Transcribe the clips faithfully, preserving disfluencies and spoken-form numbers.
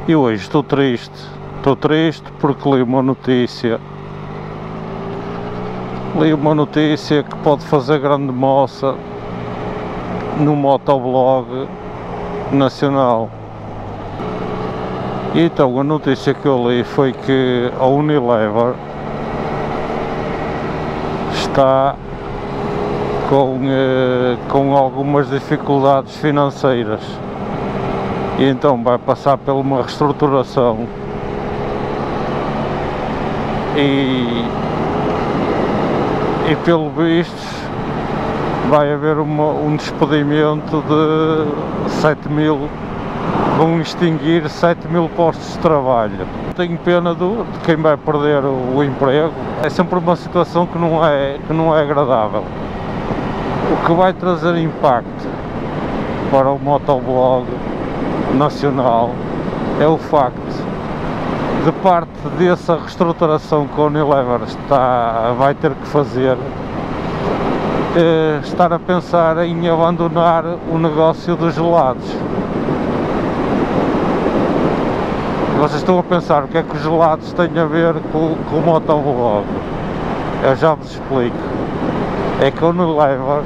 E hoje estou triste, estou triste porque li uma notícia, li uma notícia que pode fazer grande moça no motoblog nacional. E então a notícia que eu li foi que a Unilever está com, eh, com algumas dificuldades financeiras e então vai passar por uma reestruturação e, e pelo visto vai haver uma, um despedimento de sete mil, vão extinguir sete mil postos de trabalho. Tenho pena do, de quem vai perder o, o emprego. É sempre uma situação que não é, que não é agradável. O que vai trazer impacto para o motoblog nacional é o facto de parte dessa reestruturação que a Unilever está, vai ter que fazer, eh, estar a pensar em abandonar o negócio dos gelados. Vocês estão a pensar o que é que os gelados têm a ver com, com o motoblog? Eu já vos explico. É que a Unilever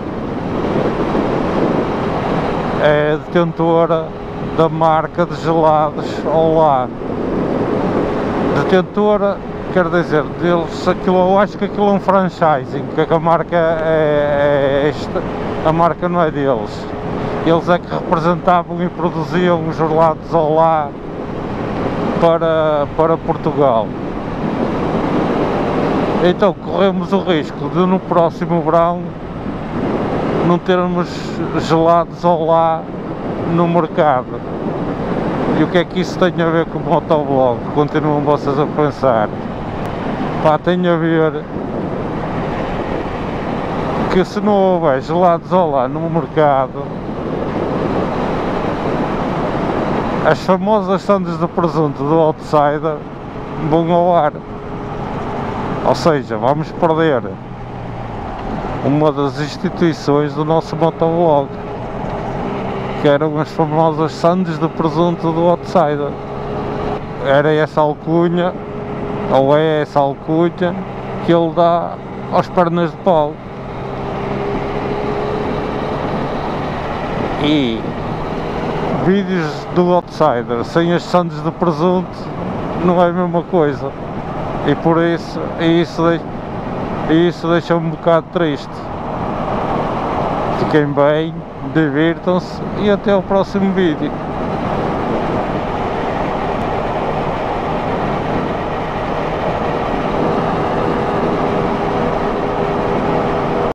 é detentora da marca de gelados Olá. Detentora, quer dizer, deles, aquilo, eu acho que aquilo é um franchising, que a marca é, é esta, a marca não é deles. Eles é que representavam e produziam os gelados Olá para, para Portugal. Então corremos o risco de no próximo verão não termos gelados Olá no mercado. E o que é que isso tem a ver com o motoblog? Continuam vocês a pensar. Pá, tem a ver que se não houver gelados Olá no mercado, as famosas sandes de presunto do Outsider vão ao ar. Ou seja, vamos perder uma das instituições do nosso motoblog, que eram as famosas sandes de presunto do Outsider. Era essa alcunha, ou é essa alcunha, que ele dá aos pernas de pau. E vídeos do Outsider sem as sandes de presunto não é a mesma coisa. E por isso, isso, isso deixa-me um bocado triste. Fiquem bem, divirtam-se e até ao próximo vídeo.